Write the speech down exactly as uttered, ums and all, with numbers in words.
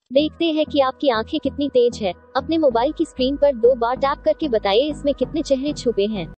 देखते हैं कि आपकी आंखें कितनी तेज है। अपने मोबाइल की स्क्रीन पर दो बार टैप करके बताइए इसमें कितने चेहरे छुपे हैं।